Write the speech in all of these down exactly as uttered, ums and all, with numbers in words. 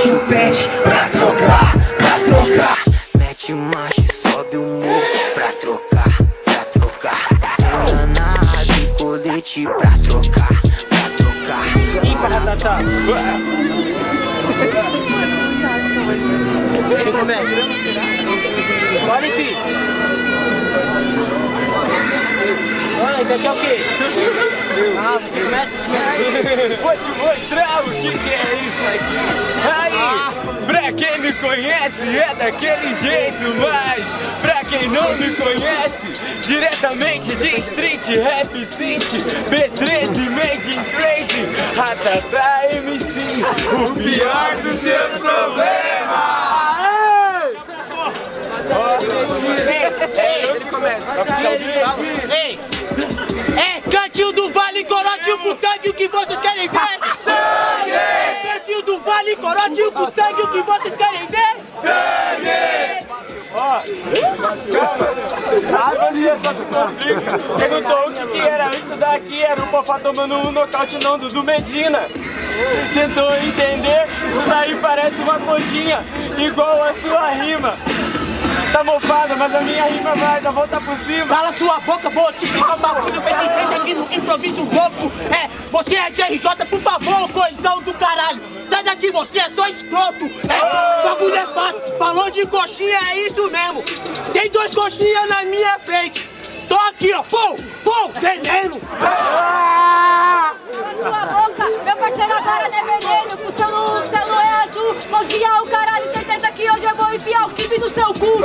mete o pente pra trocar, pra trocar. Mete marcha e sobe o morro pra trocar, pra trocar. Entra na área e colete pra trocar, pra trocar. Quem começa? Olha, filho. Olha, isso aqui é o quê? Ah, você começa? Vou te mostrar o que, que é isso aqui. Aí, ah. Pra quem me conhece é daquele jeito, mas pra quem não me conhece, diretamente de Street Rap City, B treze Made in Crazy, Ratatá M C, o pior dos seus problemas. Ei, ei, ele começa. Ei, é Cantinho do Vale, Corotinho com tangue, o que vocês querem ver? Sangue! É Cantinho do Vale, Corotinho com tangue, o que vocês querem ver? Sangue! Ó, calma, a você só se complica. Perguntou o que, que era isso daqui, era o Fofá tomando um nocaute não do Medina. Tentou entender, isso daí parece uma coxinha, igual a sua rima. Tá mofada, mas a minha rima vai dar volta por cima. Cala sua boca, vou te explicar um bagulho bem simplesmente aqui no improviso louco. É, você é de R J, por favor, coisão do caralho. Sai daqui, você é só escroto. É, bagulho é fato, falou de coxinha, é isso mesmo. Tem dois coxinhas na minha frente. Tô aqui, ó, pum, pum, veneno. Cala sua boca, meu parceiro agora não é veneno. O céu não é azul, coxinha o caralho. Certeza que hoje eu vou enfiar o kibe no seu cu.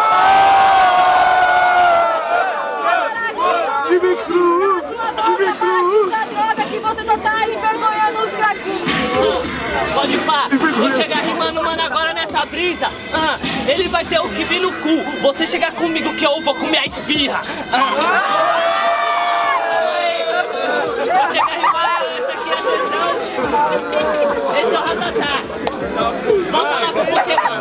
Kibe cru, kibe cru. Essa droga que você só tá envergonhando os cracudos. Pode pá, vou chegar rimando, mano, agora nessa brisa. Ah, ele vai ter o kibe no cu. Você chegar comigo que eu vou comer a esfirra. Ah. Vou chegar rimando, essa aqui é a sessão. Esse é o Ratatá. Volta lá pro Pokémon.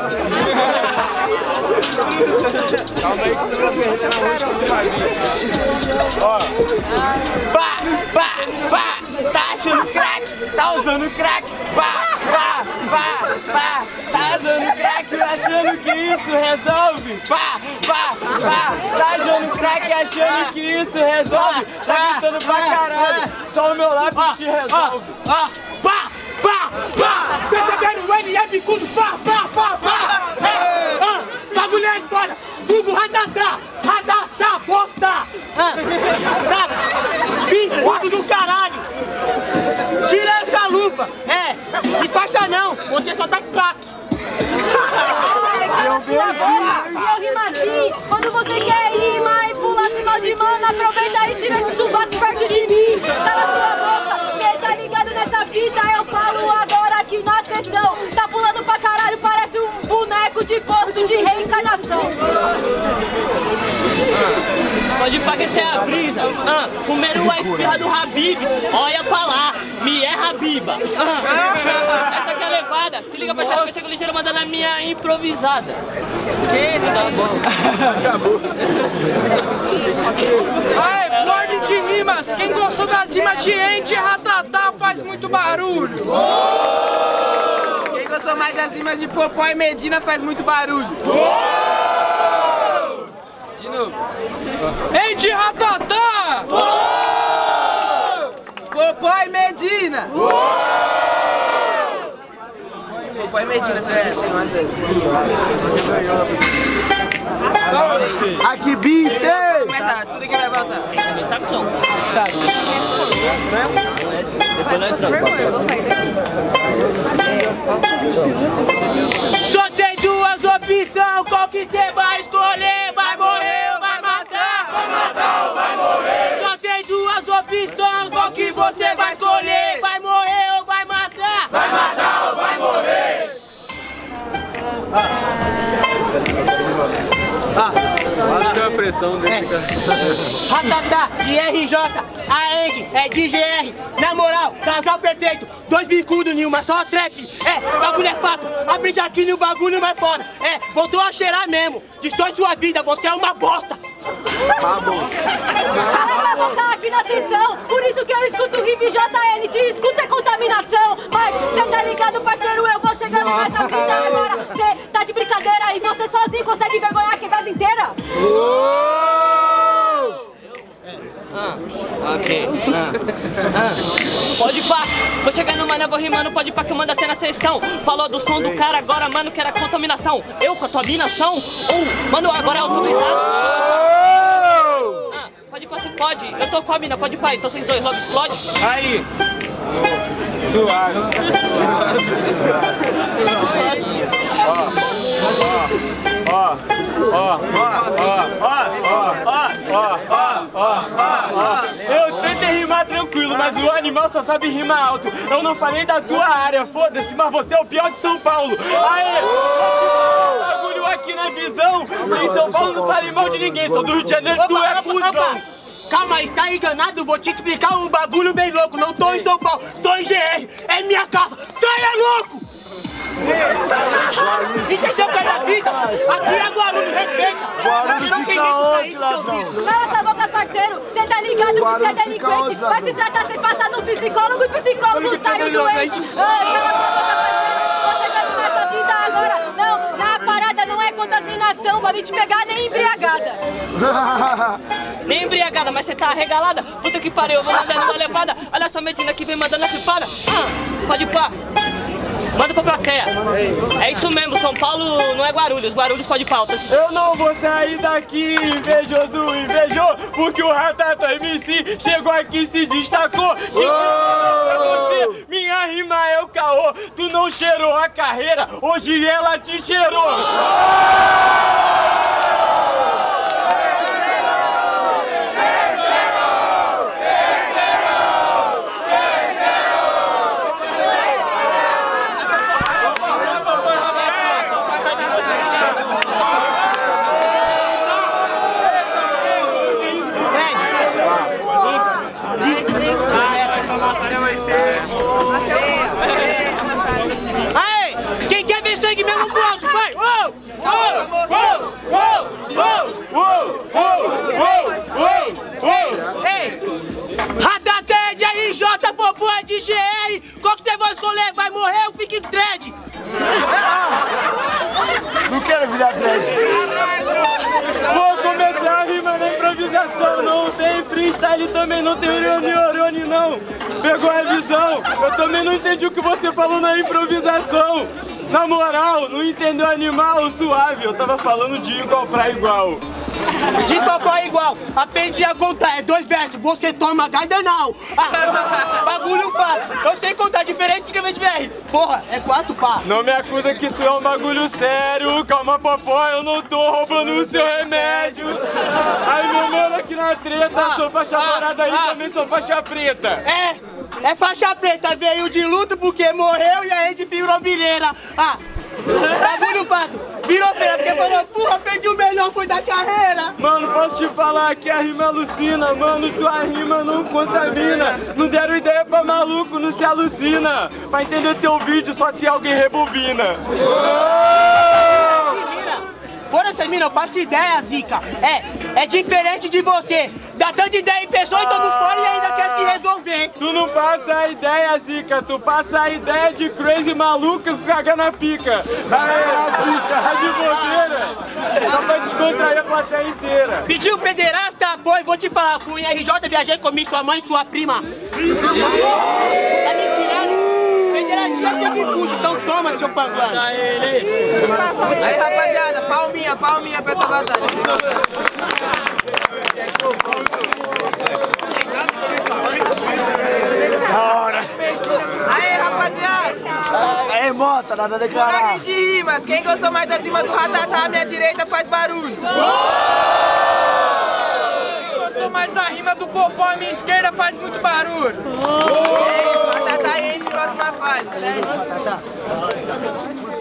Calma aí que tu vai perder na última do Maguinho. Ó. Pá, pá, pá. Tá achando crack? Tá usando crack? Pá, pá, pá, pá. Tá usando crack achando que isso resolve? Pá, pá, pá. Tá usando crack achando que isso resolve? Tá gritando pra caralho. Só o meu lápis te resolve. Ó, pá, pá, pá. Percebendo o N é bicudo? Pá, pá, pá, pá. É, ah, bagulho é história. Google Ratatá, Ratatá, bosta. Ah, tá. Bicudo do caralho. Tira essa lupa. É, disfarça não. Você só tá craque. Cala sua boca, e eu rimo assim. Quando você quer rimar e pular acima de mano, aproveita e tira esse subaco perto de mim. Cala sua boca, cê tá ligado nessa fita? Eu falo agora aqui na sessão. Tá pulando pra caralho, parece um boneco de posto de reencarnação. Pode pá que essa é a brisa. Ah, comeram a esfirra do Habibs. Olha pra lá, me é Habiba. Ah, essa aqui é a levada. Se liga, parceiro, que eu chego ligeiro mandando a minha improvisada. Que tá bom. Acabou. Aê, ordem de rimas. Quem gostou das rimas de Andy Ratatá faz muito barulho. Quem gostou mais das rimas de Popó e Medina faz muito barulho. De novo. Andy Ratatá! Popó e Medina! Popó e Medina, você vai mexer mais vezes. Aqui, Binte! Vamos começar, tudo que vai voltar. Começar com o som. Depois nós entramos. Só tem duas opções, qual que cê vai escolher? Vai morrer ou vai matar? Vai matar ou vai morrer? Só tem duas opções, qual que você vai escolher? Vai morrer ou vai matar? Vai matar ou vai morrer? Ah, Olha a pressão dele. Ratatá de R J, a Andy é de G R. Na moral, casal perfeito, dois bicudos em uma só trap. É, bagulho é fato, aprende aqui no bagulho mais foda. É, voltou a cheirar mesmo, destrói sua vida, você é uma bosta. Tá bom. Cala a boca aqui na sessão, por isso que eu escuto o Riff J N, te escuta é contaminação. Mas cê tá ligado, parceiro, eu vou chegar chegando nessa vida agora. Você tá de brincadeira e você sozinho consegue envergonhar a quebrada inteira? Ah, ok. Ah, ah. Pode pá, vou chegar no mano, eu vou rimando, pode pá que eu mando até na sessão. Falou do som do cara agora, mano, que era contaminação. Eu com a tua binação? Ou, mano, agora é autorizado. Ah, pode pá se pode, eu tô com a mina, pode pá, então vocês dois logo explode. Aí. Suave. Ó, ó, ó, ó, ó, ó, ó, ó, ó. Eu tentei rimar tranquilo, mas o animal só sabe rimar alto. Eu não falei da tua área, foda-se, mas você é o pior de São Paulo. Aê! Bagulho aqui na visão. Em São Paulo não falei mal de ninguém, sou do Rio de Janeiro, tu é cuzão. Calma aí, tá enganado? Vou te explicar um bagulho bem louco. Não tô em São Paulo, tô em G R. É minha casa. Sai, é louco! Entendeu que é da vida? Aqui é Guarulhos, respeita. Aqui não tem jeito pra isso, seu filho. Cala essa boca, parceiro. Você tá ligado que você é delinquente. Vai se tratar sem passar no psicólogo e o psicólogo saiu doente. Ai, cala essa boca, parceiro. Tô chegando nessa vida agora. Não, na parada não é contaminação. Pra me te pegar nem embriagada. Nem embriagada, mas você tá arregalada. Puta que pariu, eu vou mandando uma levada. Olha só a Medina que vem mandando a flipada. Ah, pode pá. Manda pra plateia. É isso mesmo, São Paulo não é Guarulhos, Guarulhos pode pauta. Eu não vou sair daqui, invejoso, invejou, porque o Ratata M C chegou aqui e se destacou. Que pra você, minha rima é o caô. Tu não cheirou a carreira, hoje ela te cheirou. Aê! Quem quer ver sangue mesmo pro alto, vai! Uou! Uou! Uou! Uou! Uou! Uou! Uou! Uou! Ei! Ratata é de R J, Popô é de G R. Qual que você vai escolher? Vai morrer ou fica em dread? Não quero virar dread. Vou começar a rima na improvisação. Não tem freestyle, também não tem Orione Orione não. Pegou a visão. Eu também não entendi o que você falou na improvisação. Na moral, não entendeu animal suave. Eu tava falando de igual pra igual. De igual pra igual. Aprendi a contar, é dois versos. Você toma gaida não. Ah, bagulho fácil. Eu sei contar diferente de escrever de B R. Porra, é quatro pá. Não me acusa que isso é um bagulho sério. Calma, popó, eu não tô roubando o seu remédio. Aí, meu mano, aqui na treta, Ah, sou faixa ah, dourada aí, ah. também sou faixa preta. É, é faixa preta, veio de luto porque morreu e a gente virou vileira. Ah, bagulho fato, virou feira porque falou, porra, perdi o melhor, foi da carreira. Mano, posso te falar que a rima alucina, mano, tua rima não contamina. Não deram ideia pra maluco, não se alucina. Pra entender teu vídeo, só se alguém rebobina. Fora essa mina, eu faço ideia, Zica. É, é diferente de você. Dá tanta ideia em pessoa e tamo fora e ainda quer se resolver. Tu não passa a ideia, Zica, tu passa a ideia de crazy maluca cagar na pica. Aê, Zica, de bobeira. Só pra descontrair a plateia inteira. Pediu pederasta, apoio, vou te falar. Com o R J viajei, comi sua mãe e sua prima. Tá me tirando? Pederastia é sempre puxa, então toma, seu panguano. Aí, rapaziada, palminha, palminha pra essa batalha. Aí, rapaziada. Aí, Mota, nada a declarar. Ordem de rimas. Quem gostou mais das rimas do Ratatá, à minha direita faz barulho. Quem gostou mais da rima do Popó à minha esquerda faz muito barulho. É isso, Ratatá entra em próxima fase, certo?